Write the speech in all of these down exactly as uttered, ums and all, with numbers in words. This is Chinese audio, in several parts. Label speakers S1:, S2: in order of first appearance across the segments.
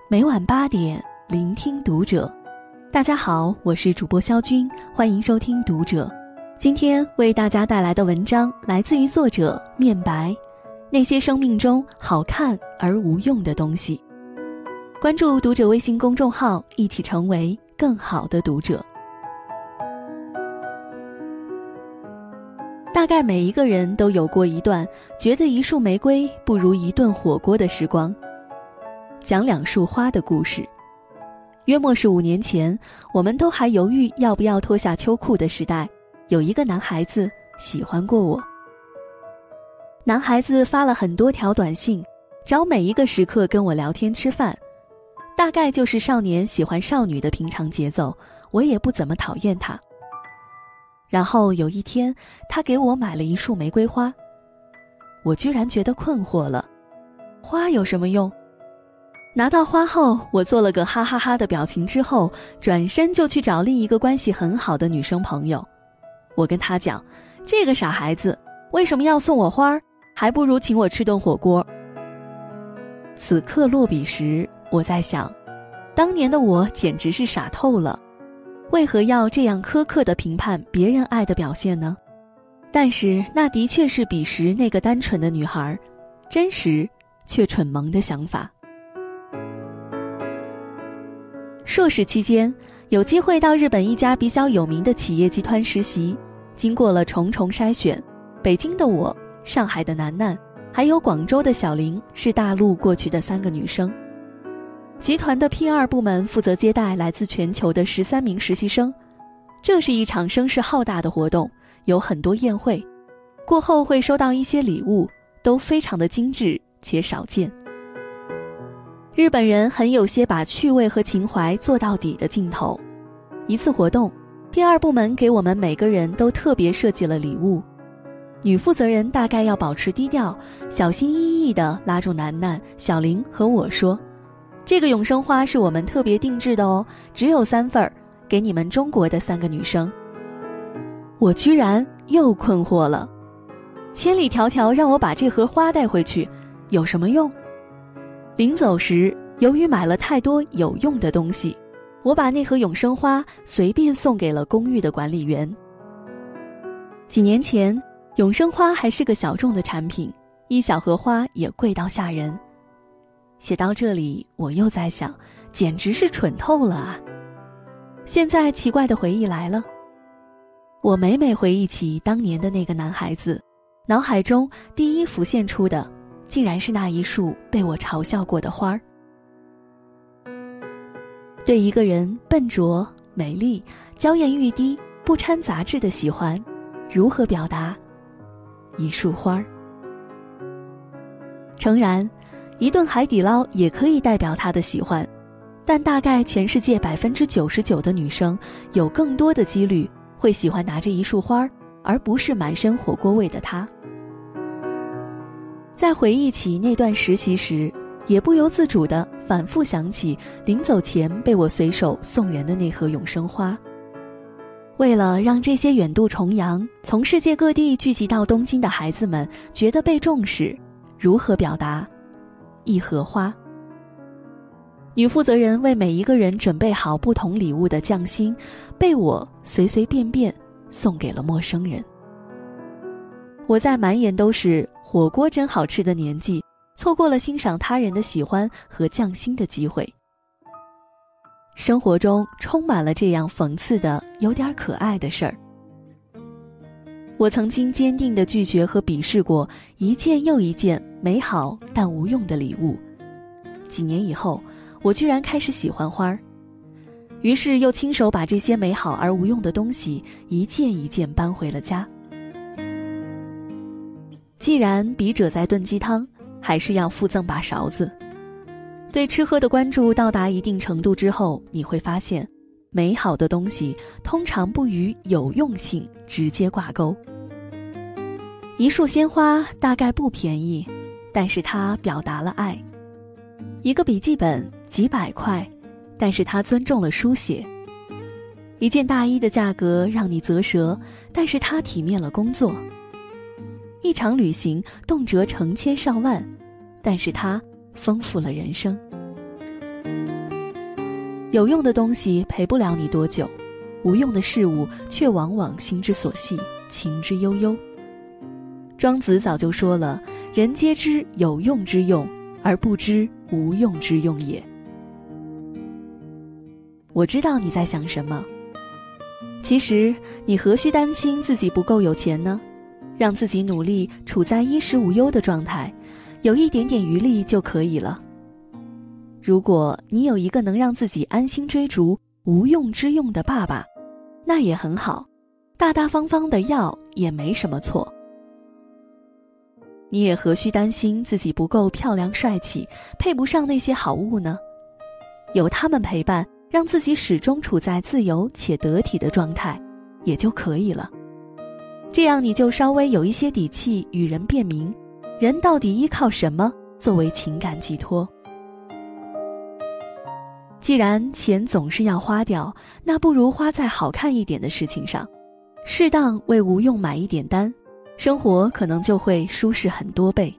S1: 每晚八点，聆听读者。大家好，我是主播肖军，欢迎收听读者。今天为大家带来的文章来自于作者面白，那些生命中好看而无用的东西。关注读者微信公众号，一起成为更好的读者。大概每一个人都有过一段觉得一束玫瑰不如一顿火锅的时光。讲两束花的故事。约莫是五年前，我们都还犹豫要不要脱下秋裤的时代，有一个男孩子喜欢过我。男孩子发了很多条短信，找每一个时刻跟我聊天吃饭，大概就是少年喜欢少女的平常节奏，我也不怎么讨厌他。然后有一天，他给我买了一束玫瑰花，我居然觉得困惑了，花有什么用？拿到花后，我做了个哈哈哈的表情之后，转身就去找另一个关系很好的女生朋友。我跟她讲，这个傻孩子为什么要送我花，还不如请我吃顿火锅。此刻落笔时，我在想，当年的我简直是傻透了，为何要这样苛刻地评判别人爱的表现呢？但是那的确是彼时那个单纯的女孩，真实却蠢萌的想法。硕士期间，有机会到日本一家比较有名的企业集团实习，经过了重重筛选，北京的我、上海的楠楠，还有广州的小林是大陆过去的三个女生。集团的 P 二 部门负责接待来自全球的十三名实习生，这是一场声势浩大的活动，有很多宴会，过后会收到一些礼物，都非常的精致且少见。日本人很有些把趣味和情怀做到底的劲头。一次活动 P 二 部门给我们每个人都特别设计了礼物，女负责人大概要保持低调，小心翼翼地拉住楠楠、小林和我说，这个永生花是我们特别定制的哦，只有三份儿，给你们中国的三个女生。我居然又困惑了，千里迢迢让我把这盒花带回去，有什么用？临走时，由于买了太多有用的东西，我把那盒永生花随便送给了公寓的管理员。几年前，永生花还是个小众的产品，一小盒花也贵到吓人。写到这里，我又在想，简直是蠢透了啊！现在奇怪的回忆来了，我每每回忆起当年的那个男孩子，脑海中第一浮现出的竟然是那一束被我嘲笑过的花儿。对一个人笨拙、美丽、娇艳欲滴、不掺杂质的喜欢，如何表达？一束花儿。诚然，一顿海底捞也可以代表他的喜欢，但大概全世界百分之九十九的女生有更多的几率会喜欢拿着一束花儿，而不是满身火锅味的他。在回忆起那段实习时，也不由自主地反复想起临走前被我随手送人的那盒永生花。为了让这些远渡重洋、从世界各地聚集到东京的孩子们觉得被重视，如何表达？一盒花。女负责人为每一个人准备好不同礼物的匠心，被我随随便便送给了陌生人。我在满眼都是火锅真好吃的年纪，错过了欣赏他人的喜欢和匠心的机会。生活中充满了这样讽刺的、有点可爱的事儿。我曾经坚定地拒绝和鄙视过一件又一件美好但无用的礼物。几年以后，我居然开始喜欢花儿，于是又亲手把这些美好而无用的东西一件一件搬回了家。既然笔者在炖鸡汤，还是要附赠把勺子。对吃喝的关注到达一定程度之后，你会发现，美好的东西通常不与有用性直接挂钩。一束鲜花大概不便宜，但是它表达了爱。一个笔记本几百块，但是它尊重了书写。一件大衣的价格让你啧舌，但是它体面了工作。一场旅行动辄成千上万，但是它丰富了人生。 有用的东西陪不了你多久，无用的事物却往往心之所系，情之悠悠。庄子早就说了，人皆知有用之用，而不知无用之用也。我知道你在想什么，其实你何须担心自己不够有钱呢？让自己努力处在衣食无忧的状态，有一点点余力就可以了。如果你有一个能让自己安心追逐无用之用的爸爸，那也很好，大大方方的要也没什么错。你也何须担心自己不够漂亮帅气，配不上那些好物呢？有他们陪伴，让自己始终处在自由且得体的状态，也就可以了。这样你就稍微有一些底气与人辨明，人到底依靠什么作为情感寄托。既然钱总是要花掉，那不如花在好看一点的事情上，适当为无用买一点单，生活可能就会舒适很多倍。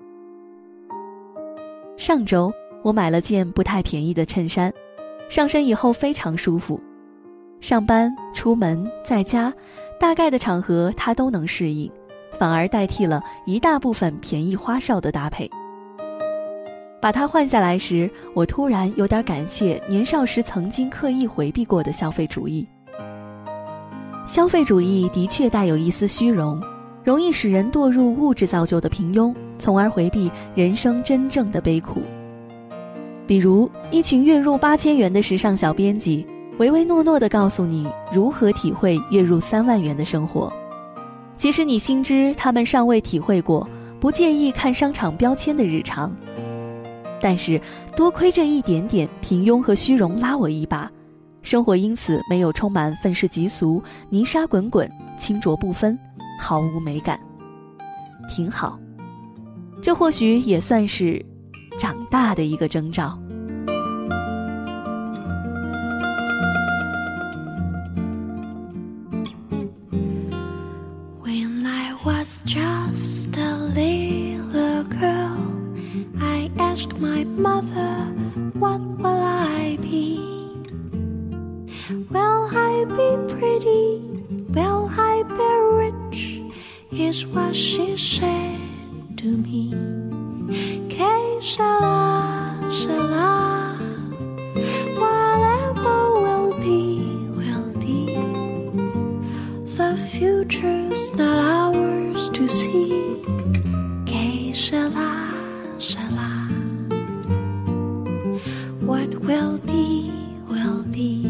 S1: 上周我买了件不太便宜的衬衫，上身以后非常舒服，上班、出门、在家，大概的场合它都能适应，反而代替了一大部分便宜花哨的搭配。把它换下来时，我突然有点感谢年少时曾经刻意回避过的消费主义。消费主义的确带有一丝虚荣，容易使人堕入物质造就的平庸，从而回避人生真正的悲苦。比如一群月入八千元的时尚小编辑，唯唯诺诺地告诉你如何体会月入三万元的生活，其实你心知他们尚未体会过不介意看商场标签的日常。但是多亏这一点点平庸和虚荣拉我一把，生活因此没有充满愤世嫉俗、泥沙滚滚、清浊不分，毫无美感，挺好。这或许也算是长大的一个征兆。
S2: When I was just a little girl, I asked my mother, what will I be? Will I be pretty? Will I be rich? Is what she said to me. Que sera, sera. Whatever will be, will be. The future's not ours to see. Que sera, sera. What will be, will be.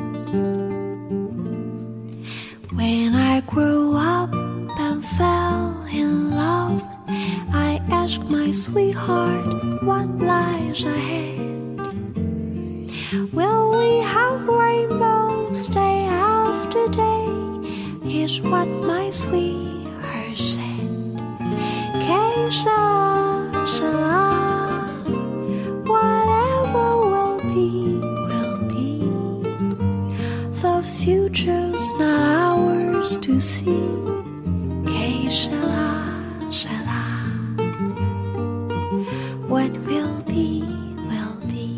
S2: When I grew up and fell in love, I asked my sweetheart what lies ahead. Will we have rainbows day after day? Is what my sweetheart said. Que sera, sera. Whatever will be, will be. The future's not ours to see. Que sera, sera. What will be, will be.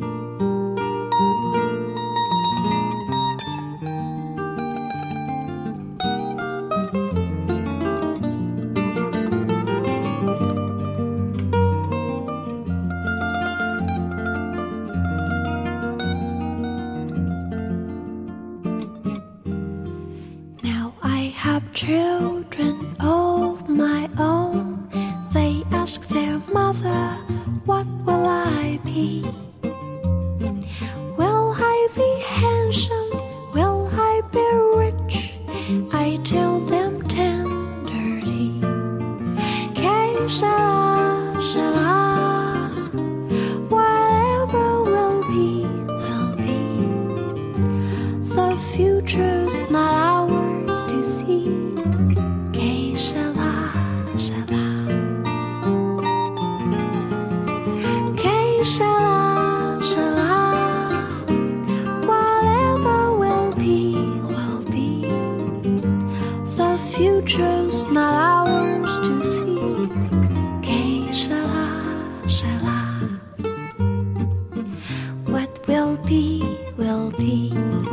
S2: Now I have children of my own. They ask their mother, what will I be? Will I be handsome? Will I be rich? I tell them tenderly. Que sera, sera. Whatever will be, will be. The future's not ours to see. Que sera, sera. Que sera, sera. Whatever will be, will be. The future's not ours to see. Que sera, sera. What will be, will will be.